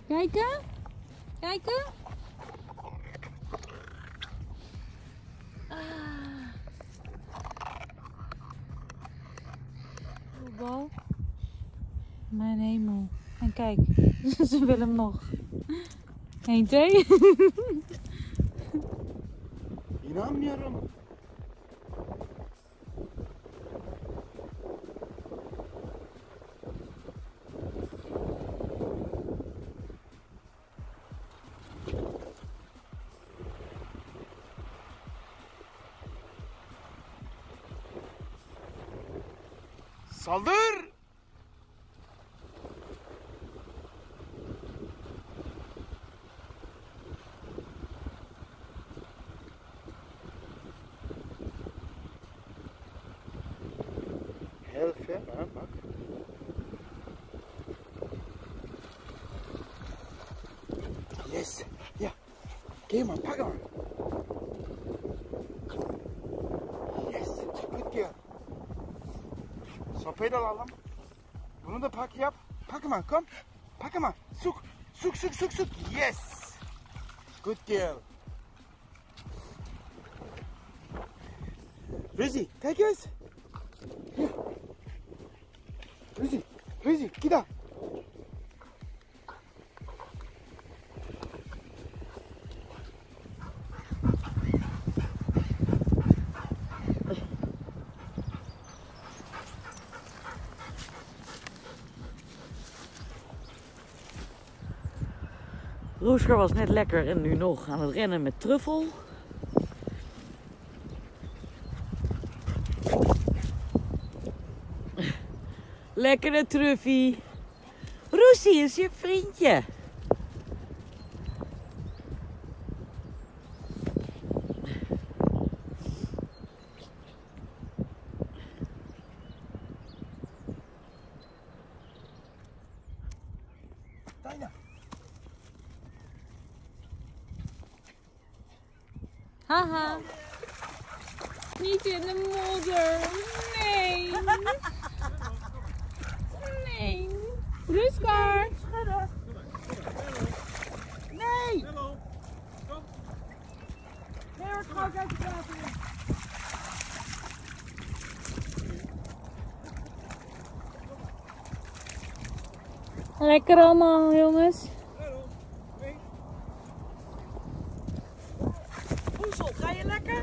Kijken. Kijken. Bal. Mijn hemel. En kijk, ze willen hem nog. 1, 2. İnanmıyorum. Saldır! Heel ver, hè, bak. Yes, ja. Geh maar, pak hem. Yes, good girl. Sopayı da alalım. Bunu da pak yap. Pak hem, kom. Pak hem. Zoek, zoek, zoek, zoek, zoek. Yes. Good girl. Rizzy, kijk eens. Hier. Rizzy, Rizzy, kijk daar. Roesker was net lekker en nu nog aan het rennen met truffel. Lekkere truffie. Roesie is je vriendje. Bijna. Haha. Niet in de modder. Nee. Nee. Ruskar. Nee! Hallo. Kom. Nee hoor, gewoon uit de water. Lekker allemaal, jongens. Oesel, ga je lekker?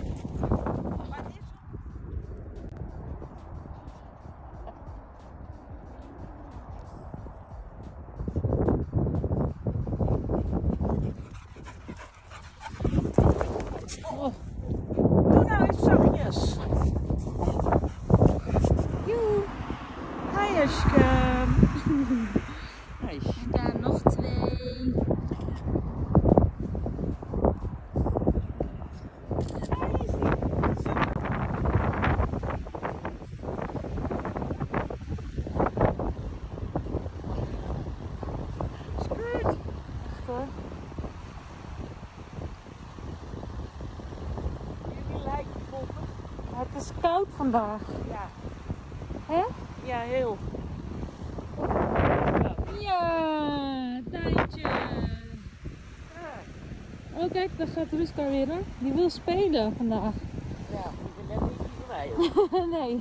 Oh. Doe nou eens zachtjes. Joe. Hi Aske. Hi. En daar nog 2. Het is koud vandaag. Ja. Hè? Ja, heel. Ja, Tijntje. Oh kijk, daar gaat Ruskar weer hoor. Die wil spelen vandaag. Ja, ik ben net niet voorbij. Nee.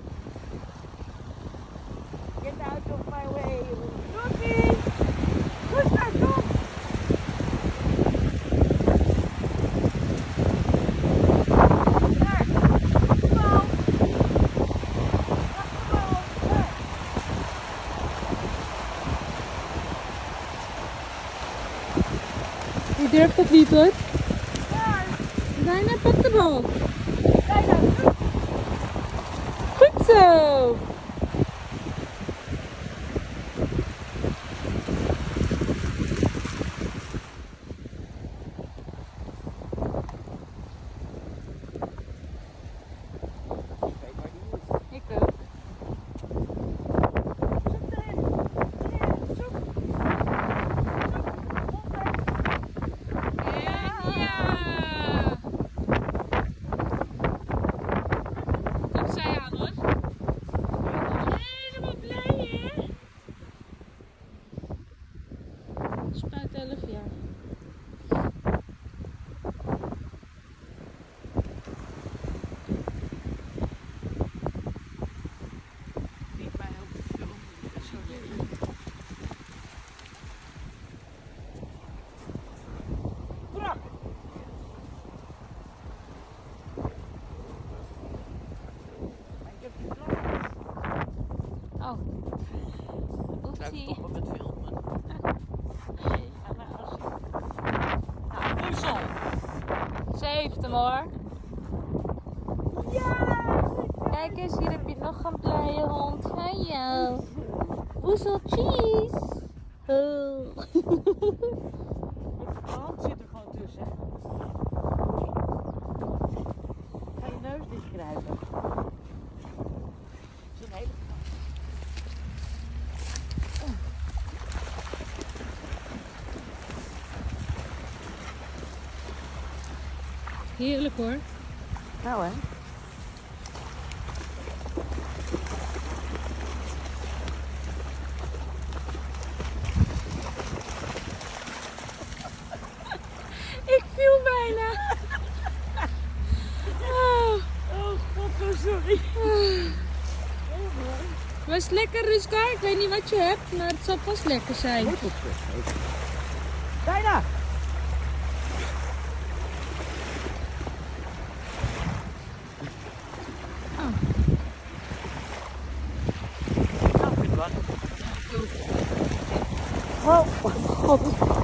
Get out of my way. Roesie! Goed naar kom! Die durft dat niet hoor. Bijna pak de bal. Goed zo. Ik ook. Opzij aan hoor. 11 jaar. Niet mij op de film. Sorry. Brak! Ik heb die vlag. Oh. Zou ik Oepsie. stoppen met filmen? Nee, ga maar als nou, Woensel! Ze heeft hem hoor. Ja! Kijk eens, hier heb je nog een blije hond. Hallo. Woezel cheese. Oh. De hand zit er gewoon tussen. Ga je neus dichtkrijgen. Dat is een hele... Heerlijk hoor. Nou hè? Ik viel bijna. Oh. Oh god, sorry. Was het lekker, Ruska? Ik weet niet wat je hebt, maar het zal vast lekker zijn. Bijna! Oh. Nou, vind ik wat. Oh, god.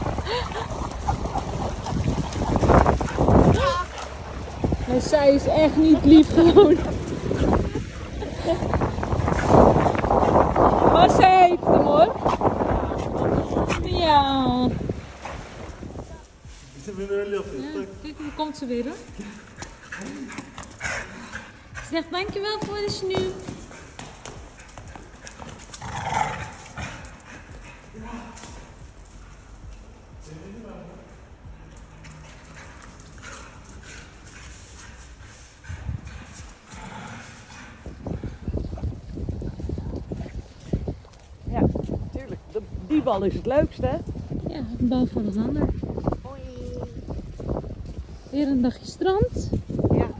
Maar zij is echt niet lief gewoon. Maar zij heeft hem hoor. Ja. Is er weer een lucht? Ja, kijk, nu komt ze weer hoor. Ze zegt dankjewel voor de snoep. Ja, natuurlijk. Die bal is het leukste, hè? Ja, een bal voor een ander. Hoi. Weer een dagje strand. Ja,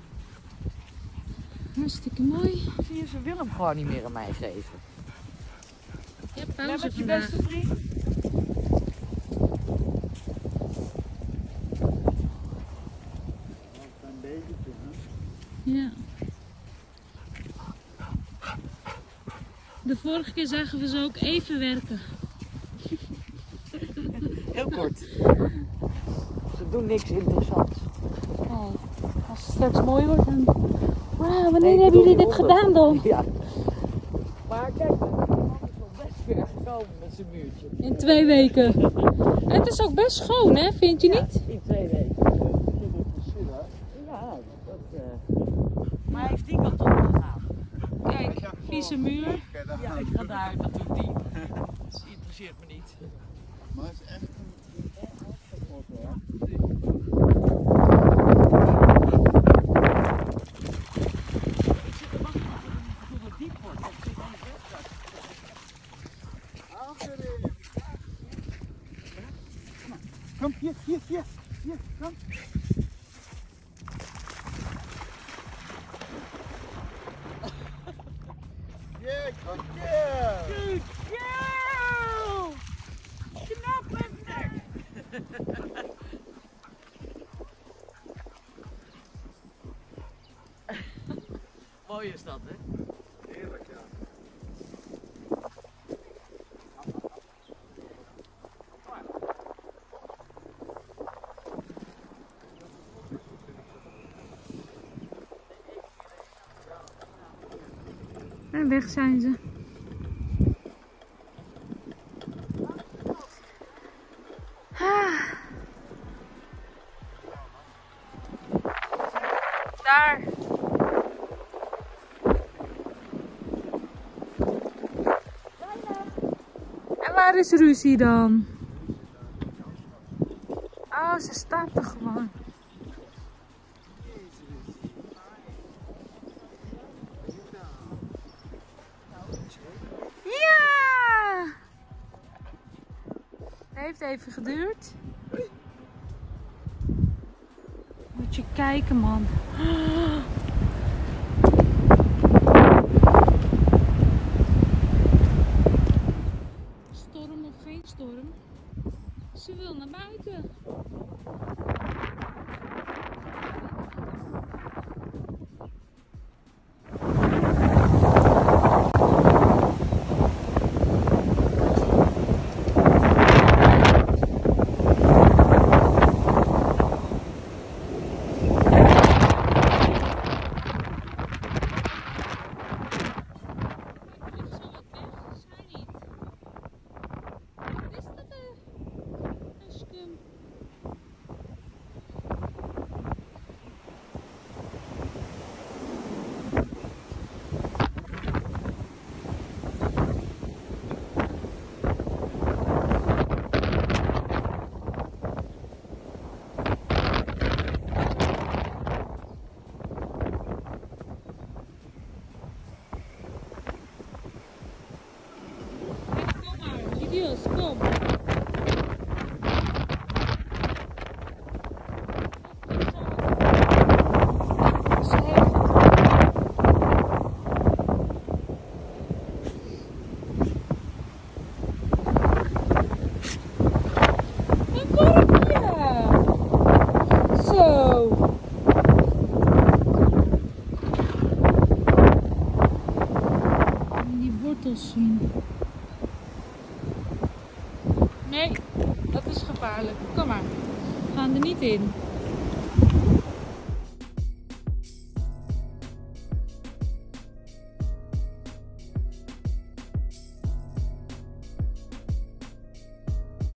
Hartstikke mooi. zie je, ze wil hem gewoon niet meer aan mij geven. Ja, Ben pauze met je vandaag. beste vriend? Een beetje, Ja. De vorige keer zagen we ze ook even werken. Heel kort. Ze doen niks interessants. Oh, als het straks mooi wordt, dan... Wauw, wanneer Nee, ik hebben bedoel jullie die dit honden. gedaan dan? Ja. Maar kijk, de man is wel best ver gekomen met zijn muurtje. In 2 weken. Het is ook best schoon, hè? Vind je niet? In 2 weken. Ja, dat... Maar hij heeft die kant op gegaan. Kijk, vieze muur. Ja, ik ga daar, dat doet die. Dat interesseert me niet. Maar het is echt een afgepot hoor. Ik zit te wachten tot het diep wordt. Dat zit aan de website. Kom, hier, hier, hier. Hier, kom. Yeah, good girl. Good girl! Knap en nek! Mooi is dat, hè? Heerlijk, ja. En weg zijn ze. Daar. En waar is Ruzie dan? Oh, ze staat er gewoon. Ja! heeft even geduurd. Moet je kijken, man. Storm of geen storm. Ze wil naar buiten. Julius, kom. Een korpje. Zo. Die wortels zien. Nee, dat is gevaarlijk. Kom maar. We gaan er niet in.